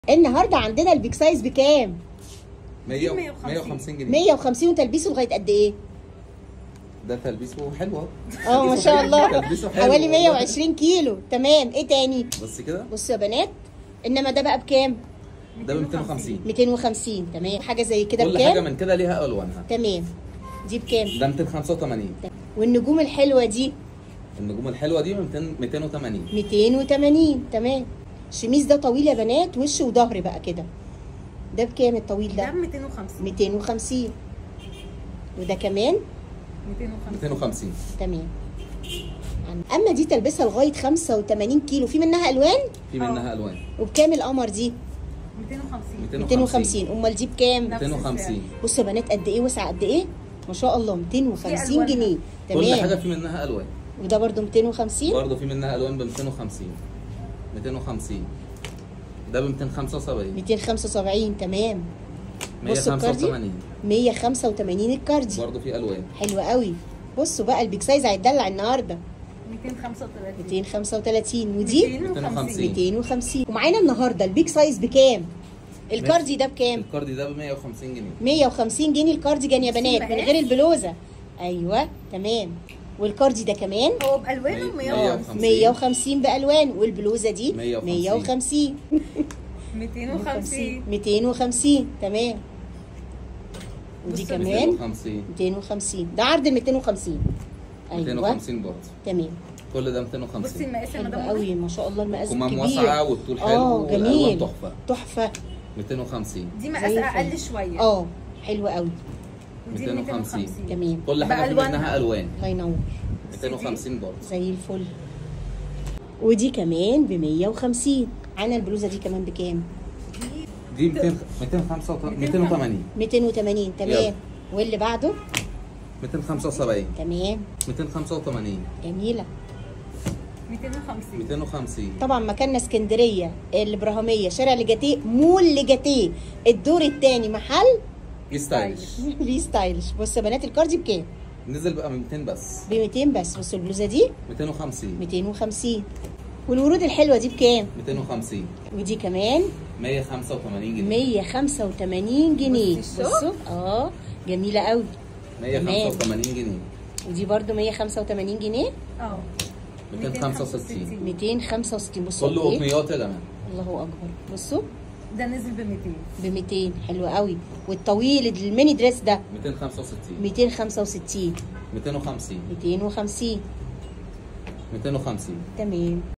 النهارده عندنا البيك سايز بكام؟ 150 جنيه. 150 وتلبيسه لغايه قد ايه؟ ده تلبيسه حلوه. ما شاء الله. تلبيسه حلو حوالي 120 كيلو. تمام. ايه تاني؟ بس كده. بصوا يا بنات، انما ده بقى بكام؟ ده ب 250. 250. تمام. حاجه زي كده كل بكام؟ حاجه من كده ليها الوانها. تمام. دي بكام؟ ده 285. والنجوم الحلوه دي؟ النجوم الحلوه دي 280. 280. تمام. الشميز ده طويل يا بنات، وش وظهر بقى كده. ده بكام الطويل ده؟ ده 250. 250. وده كمان 250. تمام. اما دي تلبسها لغايه 85 كيلو. في منها الوان؟ في منها الوان. وبكام القمر دي؟ 250. 250. امال دي بكام؟ 250. بصوا يا بنات قد ايه وسع، قد ايه ما شاء الله. 250 جنيه. تمام. كل حاجه في منها الوان. وده برده 250. برده في منها الوان ب 250. 250. ده ب 275. 275. تمام. بصوا الكاردي 185. 185 الكاردي. برده في الوان. حلوه قوي. بصوا بقى البيك سايز هيتدلع النهارده. 235. 235. ودي 250. 250. ومعانا النهارده البيك سايز بكام؟ الكاردي ده بكام؟ الكاردي ده ب 150 جنيه. 150 جنيه الكارديجان يا بنات، من غير البلوزه. ايوه تمام. والكاردي ده كمان هو بالوانه 150. 150 بالوان. والبلوزه دي 150. 250. 250. تمام. ودي كمان 250. 250. ده عرض ال 250. ايوه 250 برضه. تمام. كل ده 250. بصي المقاس يا حلو مدام قوي ما شاء الله. المقاس كمام كبير. واسعه والطول حلو جميل. والالوان تحفه. تحفه. 250. دي مقاس اقل شويه. حلو قوي. ودي 250. تمام. كل حاجه في منها الوان. الله ينور. 250 برضه. زي الفل. ودي كمان ب 150. معانا البلوزه دي كمان بكام؟ دي 280. 280. تمام. يلا. واللي بعده 275. تمام. 285. جميله. 250. 250. طبعا مكاننا اسكندريه الابراهيميه، شارع لجاتيه، مول لجاتيه، الدور الثاني، محل ستايلش. ليه ستايلش. بصوا يا بنات الكاردي بكام؟ نزل بقى ب 200 بس. ب 200 بس. بصوا البلوزه دي 250. 250. والورود الحلوه دي بكام؟ 250. ودي كمان 185 جنيه. 185 جنيه. بصوا جميله قوي. 185 جنيه. ودي برده 185 جنيه. 265. 265. بصوا كله قطنيات يا جماعه. الله اكبر. بصوا ده نزل ب 200. ب 200. حلو قوي. والطويل الميني دريس ده 265. 265. 250. 250. 250. تمام.